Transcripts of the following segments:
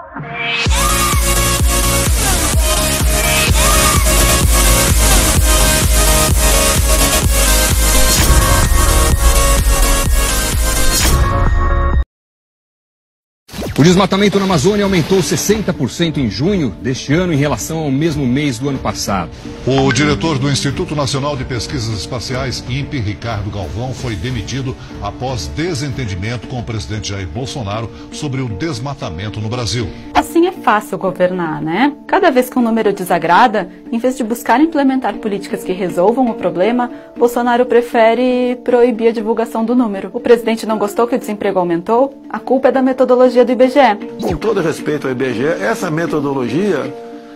O desmatamento na Amazônia aumentou 60% em junho deste ano em relação ao mesmo mês do ano passado. O diretor do Instituto Nacional de Pesquisas Espaciais, INPE, Ricardo Galvão, foi demitido após desentendimento com o presidente Jair Bolsonaro sobre o desmatamento no Brasil. Assim é fácil governar, né? Cada vez que um número desagrada, em vez de buscar implementar políticas que resolvam o problema, Bolsonaro prefere proibir a divulgação do número. O presidente não gostou que o desemprego aumentou? A culpa é da metodologia do IBGE. Com todo respeito ao IBGE, essa metodologia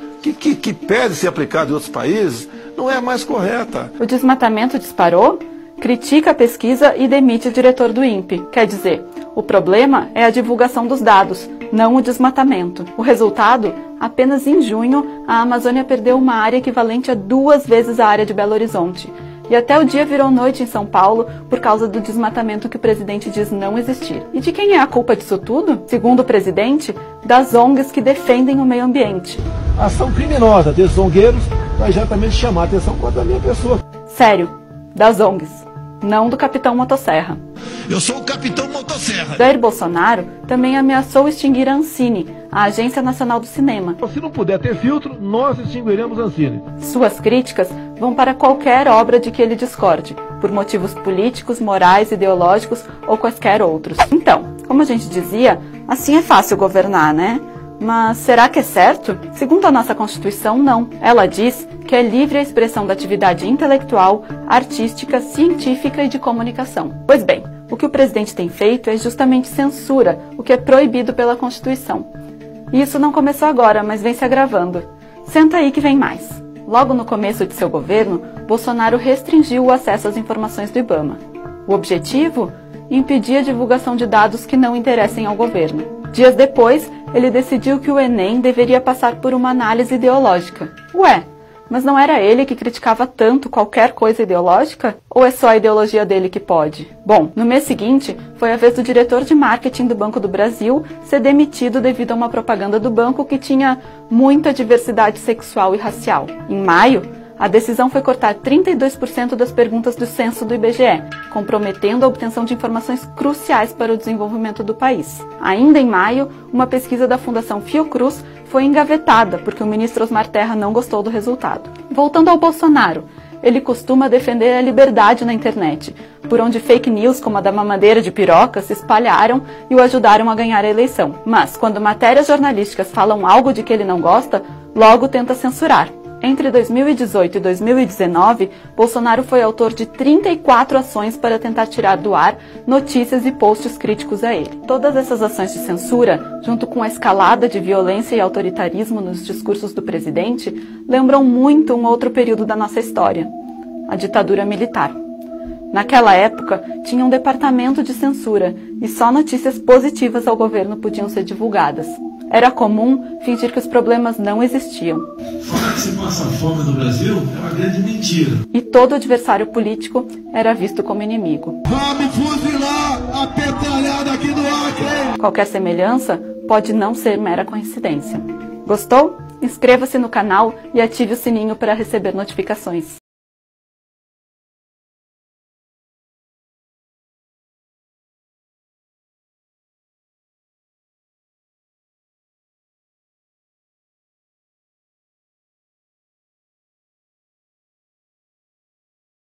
que pede ser aplicada em outros países não é a mais correta. O desmatamento disparou? Critica a pesquisa e demite o diretor do INPE. Quer dizer, o problema é a divulgação dos dados, não o desmatamento. O resultado? Apenas em junho, a Amazônia perdeu uma área equivalente a 2 vezes a área de Belo Horizonte. E até o dia virou noite em São Paulo por causa do desmatamento que o presidente diz não existir. E de quem é a culpa disso tudo? Segundo o presidente, das ONGs que defendem o meio ambiente. Ação criminosa desses zongueiros vai exatamente chamar a atenção contra a minha pessoa. Sério, das ONGs, não do Capitão Motosserra. Eu sou o Capitão Motosserra. Jair Bolsonaro também ameaçou extinguir a Ancine, a Agência Nacional do Cinema. Se não puder ter filtro, nós extinguiremos a Ancine. Suas críticas vão para qualquer obra de que ele discorde, por motivos políticos, morais, ideológicos ou quaisquer outros. Então, como a gente dizia, assim é fácil governar, né? Mas será que é certo? Segundo a nossa Constituição, não. Ela diz que é livre a expressão da atividade intelectual, artística, científica e de comunicação. Pois bem, o que o presidente tem feito é justamente censura, o que é proibido pela Constituição. E isso não começou agora, mas vem se agravando. Senta aí que vem mais. Logo no começo de seu governo, Bolsonaro restringiu o acesso às informações do IBAMA. O objetivo? Impedir a divulgação de dados que não interessem ao governo. Dias depois, ele decidiu que o Enem deveria passar por uma análise ideológica. Ué, mas não era ele que criticava tanto qualquer coisa ideológica? Ou é só a ideologia dele que pode? Bom, no mês seguinte, foi a vez do diretor de marketing do Banco do Brasil ser demitido devido a uma propaganda do banco que tinha muita diversidade sexual e racial. Em maio, a decisão foi cortar 32% das perguntas do censo do IBGE, comprometendo a obtenção de informações cruciais para o desenvolvimento do país. Ainda em maio, uma pesquisa da Fundação Fiocruz foi engavetada porque o ministro Osmar Terra não gostou do resultado. Voltando ao Bolsonaro, ele costuma defender a liberdade na internet, por onde fake news como a da mamadeira de piroca se espalharam e o ajudaram a ganhar a eleição. Mas, quando matérias jornalísticas falam algo de que ele não gosta, logo tenta censurar. Entre 2018 e 2019, Bolsonaro foi autor de 34 ações para tentar tirar do ar notícias e posts críticos a ele. Todas essas ações de censura, junto com a escalada de violência e autoritarismo nos discursos do presidente, lembram muito um outro período da nossa história, a ditadura militar. Naquela época, tinha um departamento de censura e só notícias positivas ao governo podiam ser divulgadas. Era comum fingir que os problemas não existiam. Falar que se passa fome no Brasil é uma grande mentira. E todo adversário político era visto como inimigo. Vamos fuzilar a petralhada aqui do Acre! Qualquer semelhança pode não ser mera coincidência. Gostou? Inscreva-se no canal e ative o sininho para receber notificações.